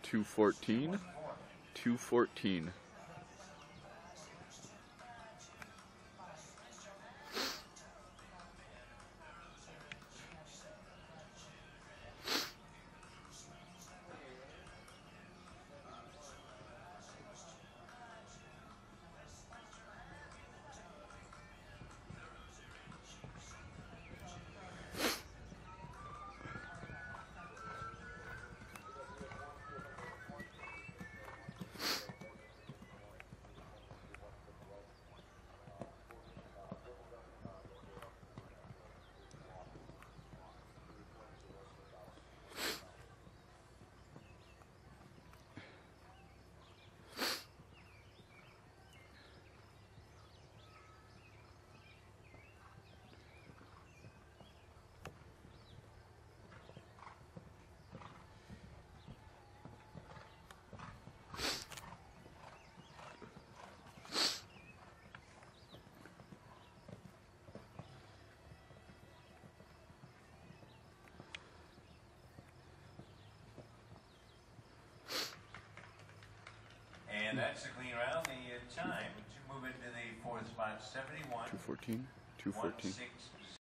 214. 214. And that's the clean round. The time to move into the fourth spot, 71. 214. 214.